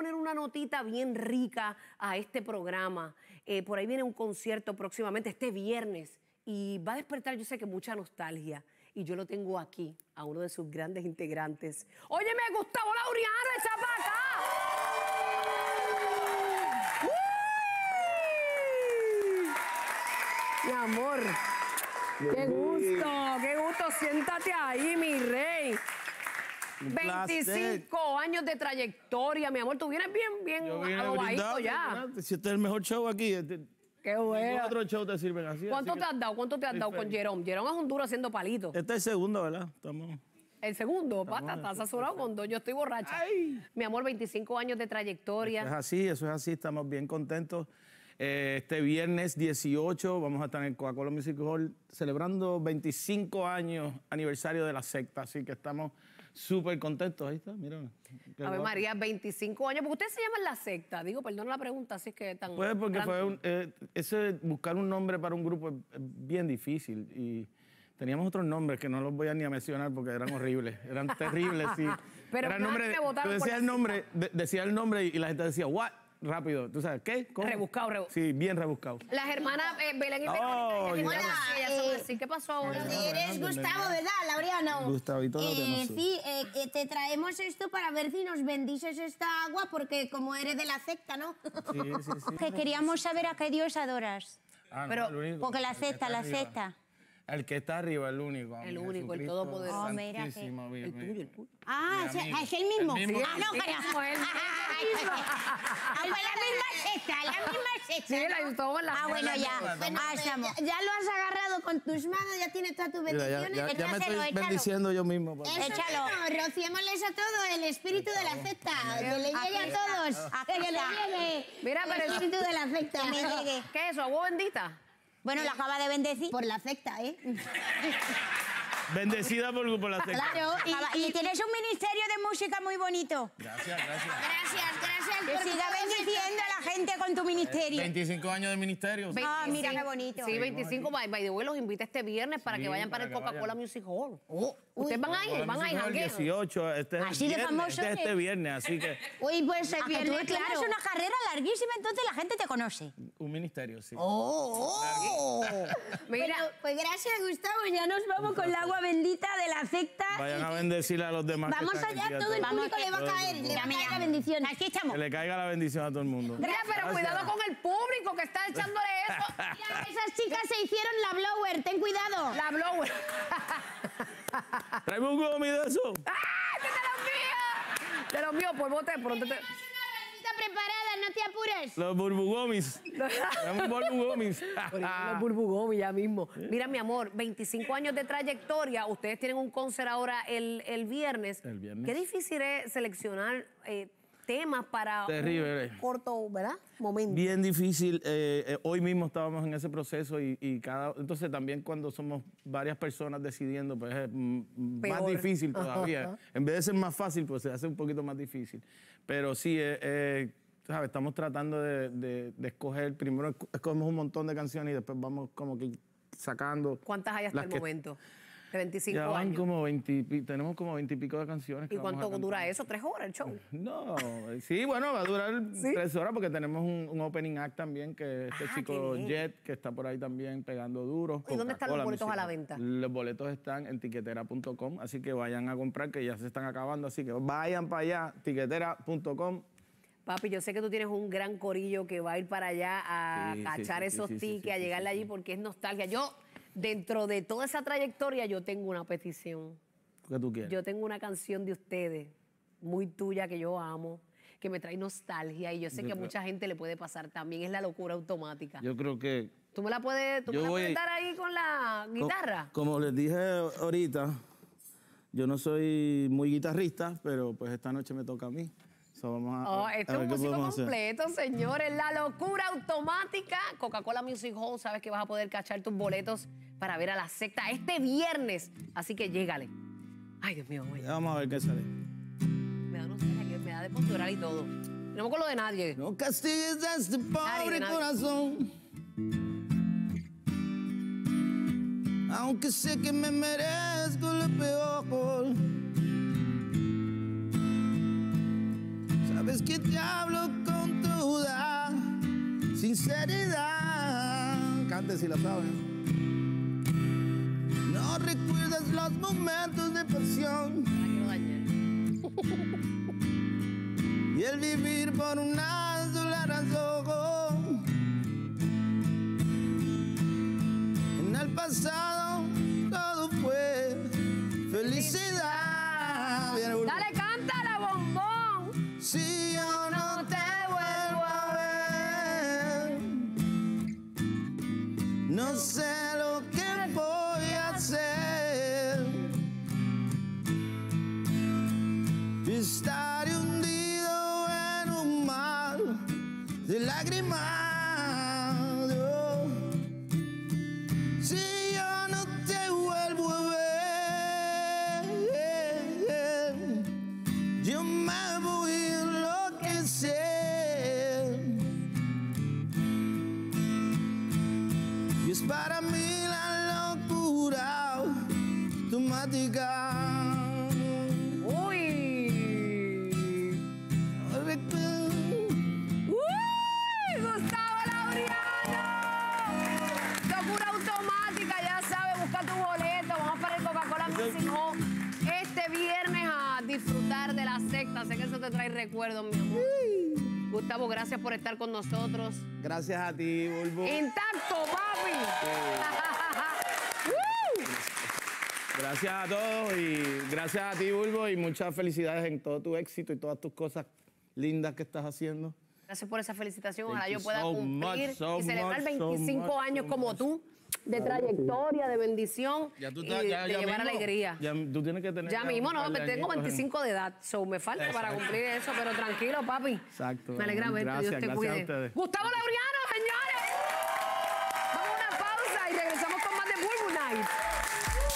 poner una notita bien rica a este programa. Por ahí viene un concierto próximamente, este viernes, y va a despertar, yo sé que mucha nostalgia. Y yo lo tengo aquí, a uno de sus grandes integrantes. ¡Óyeme, Gustavo Laureano, echa para acá! Mi amor, qué gusto, siéntate ahí, mi rey. 25 años de trayectoria, mi amor, tú vienes bien adobadito ya. Si este es el mejor show aquí, qué bueno. Otro show te sirven así. ¿Cuánto te has dado? ¿Cuánto te has dado con Jerome? Jerome es un duro haciendo palitos. Este es el segundo, ¿verdad? Estamos... El segundo, pata, estás asesorado con dos. Yo estoy borracha. Ay. Mi amor, 25 años de trayectoria. Eso es así, estamos bien contentos. Este viernes 18 vamos a estar en el Coca-Cola Music Hall celebrando 25 años aniversario de la secta, así que estamos súper contentos. Ahí está, mira. A ver, María, 25 años. ¿Por qué ustedes se llaman la secta? Digo, perdón la pregunta, así es que tan... Pues porque buscar un nombre para un grupo es bien difícil y... Teníamos otros nombres que no los voy a ni a mencionar porque eran horribles, eran terribles, sí. Pero era nombre, tú decías el nombre y la gente decía, ¿what? Rápido, ¿tú sabes qué? ¿Cómo? Rebuscado. Sí, bien rebuscado. Las hermanas Belén y Verónica. ¿Qué pasó ahora? Eres Gustavo, ¿verdad, Laureano? Gustavito Laureano, sí, te traemos esto para ver si nos bendices esta agua porque como eres de la secta, ¿no? Sí. Que queríamos saber a qué Dios adoras. Pero, el único, porque la secta. El que está arriba, el único. El único, el todopoderoso. Oh, mira que... El tuyo. Ah, es el mismo. Sí, Ah, no, pero... la misma secta. Sí, la gustó en la... Ah, bueno, ya. Ya lo has agarrado con tus manos, ya tienes todas tus bendiciones. Ya me estoy bendiciendo yo mismo. Échalo. Rociémosles a todo el espíritu de la secta. Que le llegue a todos. Que le llegue. Mira, pero el espíritu de la secta. ¿Qué es eso? ¿Agua bendita? Bueno, la acaba de bendecir. Por la secta, ¿eh? Bendecida por la secta. Claro. Y tienes un ministerio de música muy bonito. Gracias. Que siga bendiciendo a la gente con tu ministerio. 25 años de ministerio. Ah, mira qué bonito. Sí, 25. By the way, los invita este viernes para que vayan para el Coca-Cola Music Hall. ¿Ustedes van a ir? ¿Van a ir? El 18, Así de famoso este viernes, así que... Uy, pues el viernes, tú tienes una carrera larguísima, entonces la gente te conoce. Un ministerio, sí. Mira, pues gracias, Gustavo. Ya nos vamos con el agua bendita de la secta. Vayan a bendecir a los demás. Vamos allá, todo el público le va a caer. Le va a caer la bendición. Aquí estamos. Que le caiga la bendición a todo el mundo. mira, pero cuidado con el público que está echándole eso. Mira, esas chicas se hicieron la blower. Ten cuidado. La blower. Tráeme un gomi de eso. ¡Ah! ¡De los míos! De los míos, por bote, pronto te... Está preparada, no te apures. Los burbugomis. Tráeme un burbugomis. Los burbugomis ya mismo. Mira, mi amor, 25 años de trayectoria. Ustedes tienen un concert ahora el viernes. El viernes. Qué difícil es seleccionar temas para Terrible. un corto, ¿verdad? Momento. Bien difícil. Hoy mismo estábamos en ese proceso entonces también cuando somos varias personas decidiendo, pues es más difícil todavía. En vez de ser más fácil, pues se hace un poquito más difícil. Pero sí, ¿sabes? Estamos tratando de escoger. Primero escogemos un montón de canciones y después vamos como que sacando. ¿Cuántas hay hasta el momento? De 25 ya van años. como tenemos como 20 y pico de canciones. ¿Y cuánto dura eso? ¿3 horas el show? No, sí, bueno, va a durar 3 horas porque tenemos un opening act también, que este chico Jet, que está por ahí también pegando duro. ¿Y dónde están los boletos a la venta? Los boletos están en tiquetera.com, así que vayan a comprar, que ya se están acabando, así que vayan para allá, tiquetera.com. Papi, yo sé que tú tienes un gran corillo que va a ir para allá a cachar esos tickets, a llegarle allí porque es nostalgia. Yo... Dentro de toda esa trayectoria yo tengo una petición. ¿Qué tú quieres? Yo tengo una canción de ustedes, muy tuya, que yo amo, que me trae nostalgia y yo sé que a mucha gente le puede pasar también. Es La Locura Automática. Yo creo que... ¿Tú me la puedes dar ahí con la guitarra? Como les dije ahorita, yo no soy muy guitarrista, pero pues esta noche me toca a mí. Esto es un músico completo, señores. La Locura Automática. Coca-Cola Music Hall. Sabes que vas a poder cachar tus boletos para ver a la secta este viernes. Así que llégale. Ay, Dios mío. Vamos a ver qué sale. Me da nostalgia, me da de postural y todo. No me acuerdo de nadie. No castigues a este pobre corazón. Aunque sé que me merezco lo peor. Sabes que te hablo con toda sinceridad. Cante si la saben. No recuerdas los momentos de pasión y el vivir por una sola razón. En el pasado todo fue felicidad. Dale, cántala, bombón. Si yo no te vuelvo a ver, no sé lo que voy a hacer. Estaré hundido en un mar de lágrimas. Si yo no te vuelvo a ver, yo me voy a enloquecer. Y es para mí la locura automática. Uy. Uy, Gustavo Laureano. Locura automática, ya sabes, busca tu boleto. Vamos para el Coca-Cola Music Hall este viernes a disfrutar de la secta. Sé que eso te trae recuerdos, mi amor. Gustavo, gracias por estar con nosotros. Gracias a ti, Bulbo. Intacto, papi. Gracias a todos y gracias a ti, Bulbo, y muchas felicidades en todo tu éxito y todas tus cosas lindas que estás haciendo. Gracias por esa felicitación. Ojalá Thank yo you pueda so cumplir much, so y celebrar much, 25 so años much, como so tú, de trayectoria, de bendición Ya tú y estás, de ya llevar mismo. alegría. Ya, tú tienes que tener. Ya un mismo, no, par de tengo añitos 25 de edad, so me falta para cumplir eso, pero tranquilo, papi. Exacto. Me alegra verte, Gracias, Dios te gracias cuide. a ustedes. Gustavo Laureano, señores. Vamos a una pausa y regresamos con más de Bulbo Night.